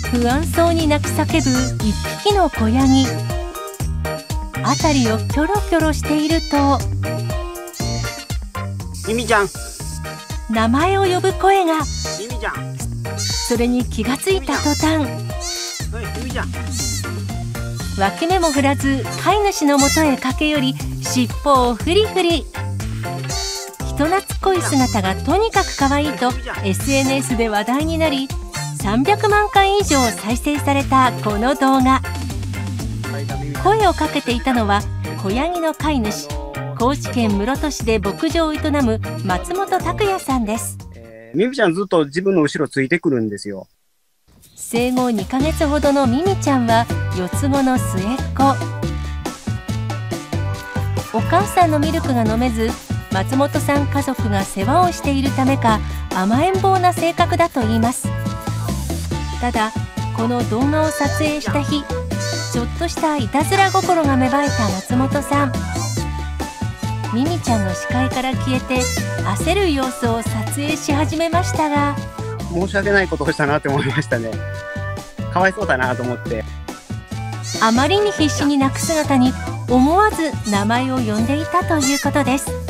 不安そうに泣き叫ぶ一匹の子ヤギ。辺りをキョロキョロしていると、 ミミちゃん、 名前を呼ぶ声が。 ミミちゃん、 それに気がついた途端、 はい、ミミちゃん。 脇目も振らず飼い主のもとへ駆け寄り、尻尾をフリフリ。人懐っこい姿がとにかく可愛いと SNS で話題になり、300万回以上再生されたこの動画。声をかけていたのは子ヤギの飼い主、高知県室戸市で牧場を営む松本拓也さんです。 ミミちゃんずっと自分の後ろついてくるんですよ。 生後2ヶ月ほどのミミちゃんは4つ子の末っ子。お母さんのミルクが飲めず、松本さん家族が世話をしているためか、甘えん坊な性格だといいます。ただ、この動画を撮影した日、ちょっとしたいたずら心が芽生えた松本さん。ミミちゃんの視界から消えて、焦る様子を撮影し始めましたが、 申し訳ないことをしたなって思いましたね。かわいそうだなと思って。 あまりに必死に泣く姿に、思わず名前を呼んでいたということです。